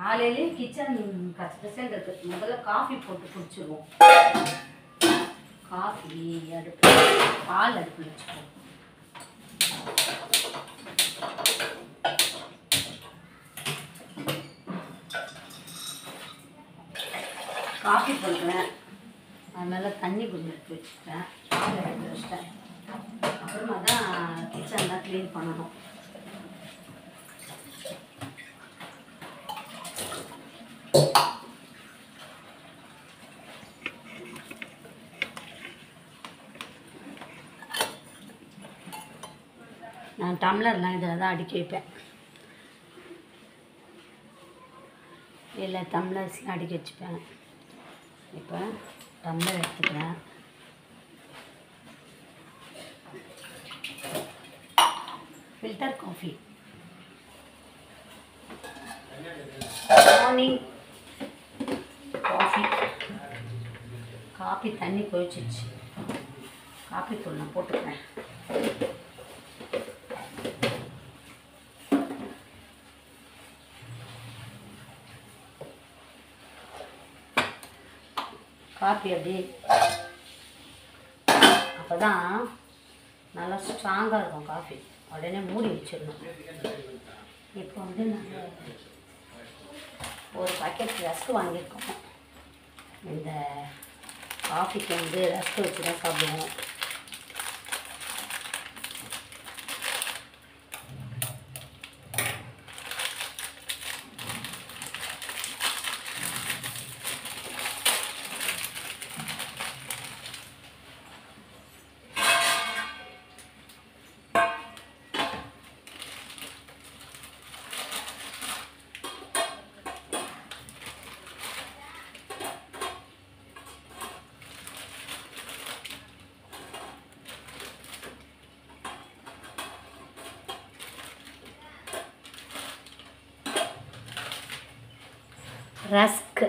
காலையிலே கிச்சன் கஷ்டம் இருக்குது. முதல்ல காஃபி போட்டு குடிச்சிடுவோம். காஃபி அடுப்பு, பால் அடுப்பில் வச்சுப்போம். காஃபி பண்ணுறேன், அதனால் தண்ணி கொஞ்சம் எடுத்து வச்சுட்டேன், பால் எடுத்து வச்சிட்டேன். அப்புறமா தான் கிச்சன்லாம் க்ளீன் பண்ணணும். நான் டம்ளர்லாம் இதில் தான் அடுக்கி வைப்பேன். இல்லை டம்ளர்ஸ்லாம் அடுக்கி வச்சுப்பேன். இப்போ டம்ளர் எடுத்துக்கிறேன். Filter coffee, morning coffee. Coffee தண்ணி கொதிச்சிச்சு. காஃபி தூள் நான் போட்டுக்கிறேன். காஃபி அப்படியே அப்போ தான் நல்லா ஸ்ட்ராங்காக இருக்கும். காஃபி உடனே மூடி வச்சிடணும். இப்போ வந்து நாங்கள் ஒரு பாக்கெட் ரஸ்க் வாங்கியிருக்கோம். இந்த காஃபிக்கு வந்து ரஸ்க் வச்சு தான் சாப்பிடுவோம். ரஸ்க்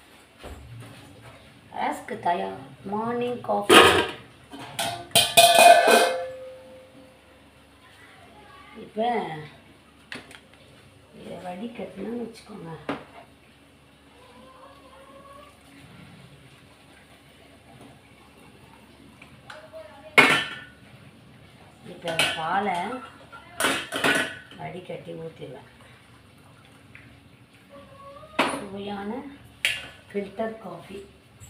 தயார். Morning coffee. இப்போ இதை வடிகட்டணும்னு வச்சுக்கோங்க. இப்போ பாலை வடிகட்டி ஊற்றிடுவேன். சுவையான ஃபில்டர் காஃபி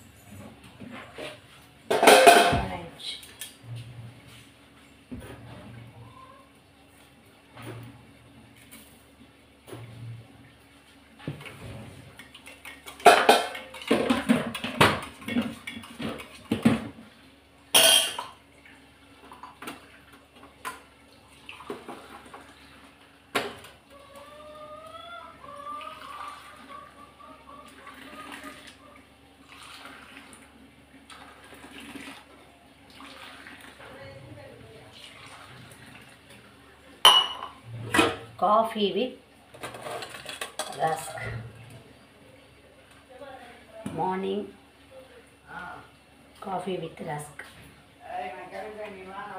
ஆயிடுச்சு. Coffee with rusk. Morning coffee with rusk.